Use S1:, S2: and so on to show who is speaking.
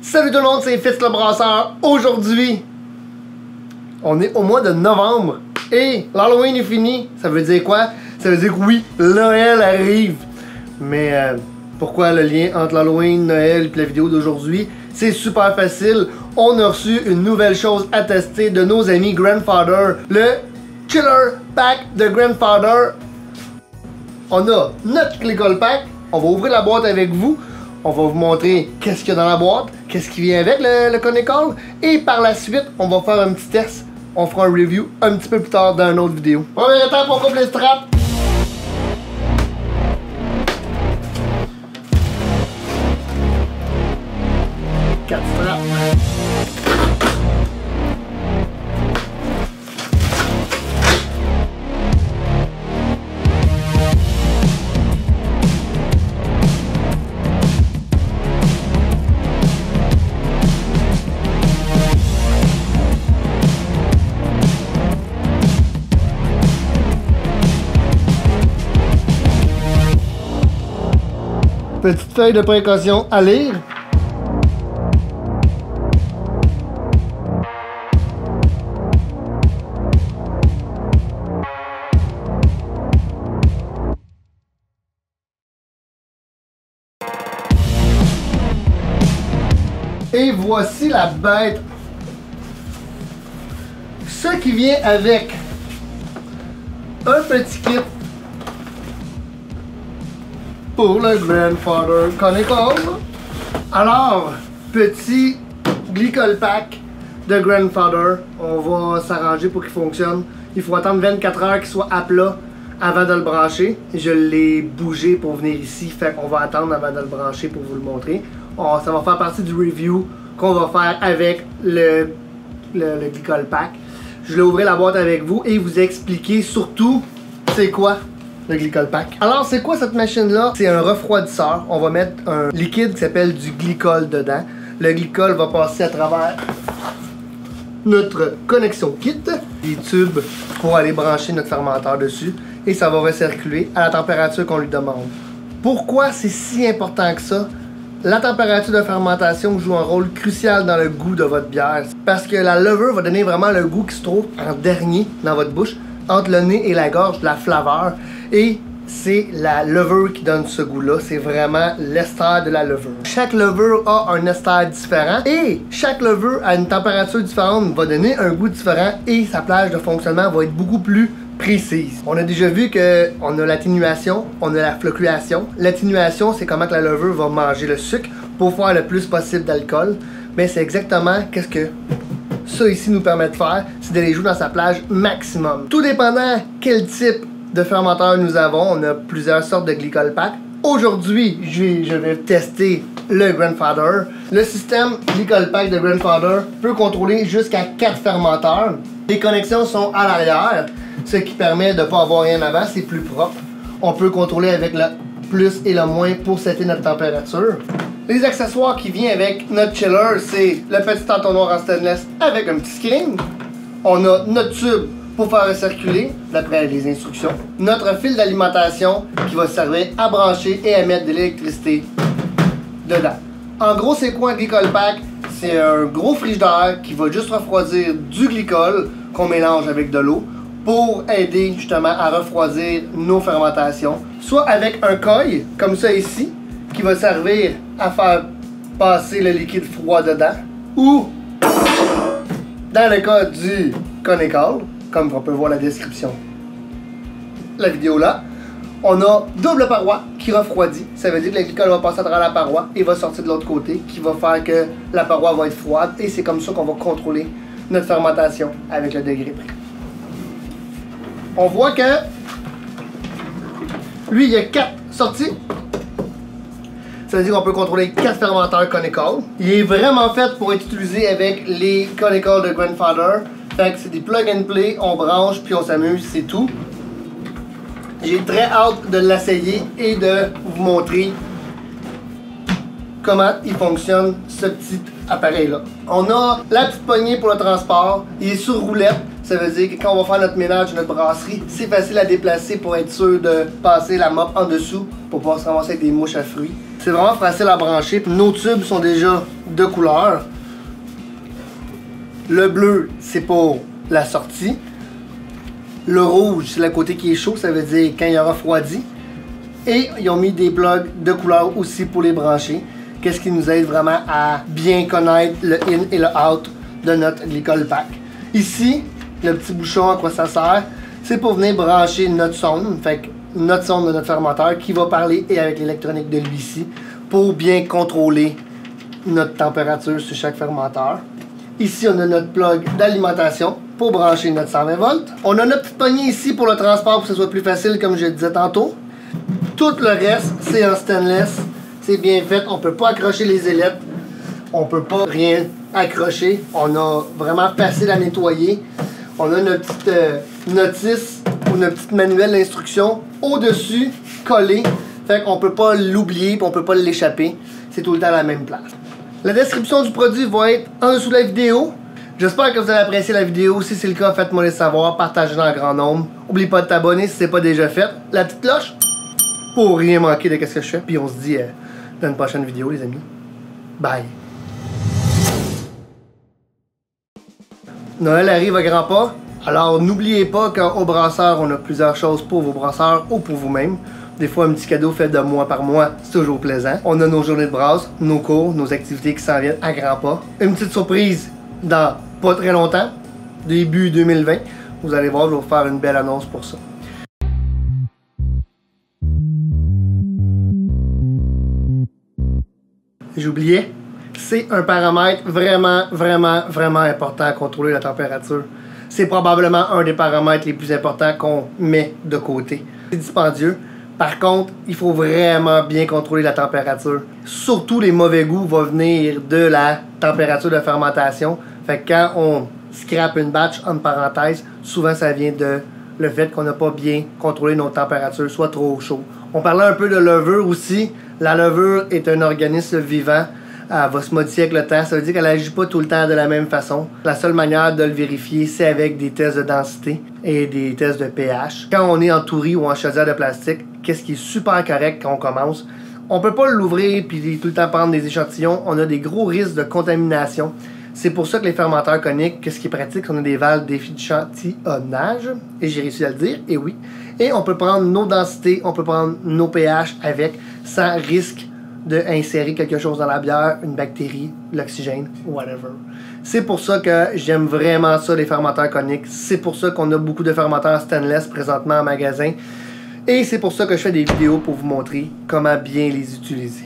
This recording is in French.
S1: Salut tout le monde, c'est Fitz le Brasseur. Aujourd'hui, on est au mois de novembre et l'Halloween est fini. Ça veut dire quoi? Ça veut dire que oui, Noël arrive. Mais pourquoi le lien entre l'Halloween, Noël et la vidéo d'aujourd'hui? C'est super facile. On a reçu une nouvelle chose à tester de nos amis Grandfather. Le Chiller Pack de Grandfather. On a notre Glicol Pack. On va ouvrir la boîte avec vous. On va vous montrer qu'est-ce qu'il y a dans la boîte, qu'est-ce qui vient avec le Conical. Et par la suite, on va faire un petit test. On fera un review un petit peu plus tard dans une autre vidéo. Première étape, on coupe les straps. Quatre straps. Petite feuille de précaution à lire. Et voici la bête. Ce qui vient avec un petit kit pour le Grandfather Conical. Alors, petit Glicol Pack de Grandfather. On va s'arranger pour qu'il fonctionne. Il faut attendre 24 heures qu'il soit à plat avant de le brancher. Je l'ai bougé pour venir ici, fait qu'on va attendre avant de le brancher pour vous le montrer. Ça va faire partie du review qu'on va faire avec le Glicol Pack. Je vais ouvrir la boîte avec vous et vous expliquer surtout c'est quoi le Glicol Pack. Alors, c'est quoi cette machine-là? C'est un refroidisseur. On va mettre un liquide qui s'appelle du glycol dedans. Le glycol va passer à travers notre connexion kit, des tubes pour aller brancher notre fermenteur dessus, et ça va recirculer à la température qu'on lui demande. Pourquoi c'est si important que ça? La température de fermentation joue un rôle crucial dans le goût de votre bière. Parce que la levure va donner vraiment le goût qui se trouve en dernier dans votre bouche, entre le nez et la gorge, de la flaveur. Et c'est la levure qui donne ce goût-là. C'est vraiment l'ester de la levure. Chaque levure a un ester différent. Et chaque levure à une température différente va donner un goût différent. Et sa plage de fonctionnement va être beaucoup plus précise. On a déjà vu qu'on a l'atténuation, on a la floculation. L'atténuation, c'est comment que la levure va manger le sucre pour faire le plus possible d'alcool. Mais c'est exactement qu'est-ce que ça ici nous permet de faire, c'est d'aller jouer dans sa plage maximum. Tout dépendant quel type de fermenteur nous avons, on a plusieurs sortes de Glicol Pack. Aujourd'hui, je vais tester le Grandfather. Le système Glicol Pack de Grandfather peut contrôler jusqu'à 4 fermenteurs. Les connexions sont à l'arrière, ce qui permet de ne pas avoir rien avant, c'est plus propre. On peut contrôler avec le plus et le moins pour setter notre température. Les accessoires qui viennent avec notre chiller, c'est le petit entonnoir en stainless avec un petit screen. On a notre tube pour faire recirculer, d'après les instructions. Notre fil d'alimentation qui va servir à brancher et à mettre de l'électricité dedans. En gros, c'est quoi un Glicol Pack? C'est un gros frigidaire qui va juste refroidir du glycol qu'on mélange avec de l'eau pour aider justement à refroidir nos fermentations. Soit avec un coil, comme ça ici, qui va servir à faire passer le liquide froid dedans, ou dans le cas du Conical, comme on peut voir la description, la vidéo là, on a double paroi qui refroidit. Ça veut dire que le glycol va passer à travers la paroi et va sortir de l'autre côté, qui va faire que la paroi va être froide, et c'est comme ça qu'on va contrôler notre fermentation avec le degré près. On voit que lui, il y a 4 sorties. Ça veut dire qu'on peut contrôler 4 fermenteurs Conical. Il est vraiment fait pour être utilisé avec les Conical de Grandfather. Fait que c'est des plug and play, on branche puis on s'amuse, c'est tout. J'ai très hâte de l'essayer et de vous montrer comment il fonctionne ce petit appareil là. On a la petite poignée pour le transport, il est sur roulette. Ça veut dire que quand on va faire notre ménage, notre brasserie, c'est facile à déplacer pour être sûr de passer la mop en dessous pour pouvoir se ramasser avec des mouches à fruits. C'est vraiment facile à brancher. Nos tubes sont déjà de couleurs. Le bleu, c'est pour la sortie. Le rouge, c'est le côté qui est chaud, ça veut dire quand il y aura refroidi. Et ils ont mis des plugs de couleurs aussi pour les brancher. Qu'est-ce qui nous aide vraiment à bien connaître le in et le out de notre glycol pack. Ici, le petit bouchon, à quoi ça sert? C'est pour venir brancher notre sonde. Fait que notre sonde de notre fermenteur qui va parler et avec l'électronique de lui-ci pour bien contrôler notre température sur chaque fermenteur. Ici, on a notre plug d'alimentation pour brancher notre 120 volts. On a notre petite poignée ici pour le transport pour que ce soit plus facile, comme je le disais tantôt. Tout le reste, c'est en stainless. C'est bien fait. On ne peut pas accrocher les ailettes. On ne peut pas rien accrocher. On a vraiment facile à nettoyer. On a notre petite notice ou notre petite manuel d'instruction au-dessus, collé. Fait qu'on ne peut pas l'oublier et on ne peut pas l'échapper. C'est tout le temps à la même place. La description du produit va être en dessous de la vidéo. J'espère que vous avez apprécié la vidéo. Si c'est le cas, faites-moi les savoir. Partagez-la en grand nombre. N'oubliez pas de t'abonner si ce n'est pas déjà fait. La petite cloche pour rien manquer de ce que je fais. Puis on se dit dans une prochaine vidéo, les amis. Bye. Noël arrive à grands pas. Alors n'oubliez pas qu'au brasseur, on a plusieurs choses pour vos brasseurs ou pour vous-même. Des fois, un petit cadeau fait de mois par mois, c'est toujours plaisant. On a nos journées de brasse, nos cours, nos activités qui s'en viennent à grands pas. Une petite surprise dans pas très longtemps, début 2020. Vous allez voir, je vais vous faire une belle annonce pour ça. J'oubliais, c'est un paramètre vraiment important à contrôler la température. C'est probablement un des paramètres les plus importants qu'on met de côté. C'est dispendieux. Par contre, il faut vraiment bien contrôler la température. Surtout les mauvais goûts vont venir de la température de fermentation. Fait que quand on scrape une batch, en parenthèse, souvent ça vient de le fait qu'on n'a pas bien contrôlé nos températures, soit trop chaud. On parlait un peu de levure aussi. La levure est un organisme vivant. Elle va se modifier avec le temps. Ça veut dire qu'elle n'agit pas tout le temps de la même façon. La seule manière de le vérifier, c'est avec des tests de densité et des tests de pH. Quand on est en tourie ou en chaudière de plastique, qu'est-ce qui est super correct quand on commence? On peut pas l'ouvrir puis tout le temps prendre des échantillons. On a des gros risques de contamination. C'est pour ça que les fermenteurs coniques, qu'est-ce qui est pratique, on a des valves d'échantillonnage, et j'ai réussi à le dire, et oui. Et on peut prendre nos densités, on peut prendre nos pH avec, sans risque d'insérer quelque chose dans la bière, une bactérie, l'oxygène, whatever. C'est pour ça que j'aime vraiment ça, les fermenteurs coniques. C'est pour ça qu'on a beaucoup de fermenteurs stainless présentement en magasin. Et c'est pour ça que je fais des vidéos pour vous montrer comment bien les utiliser.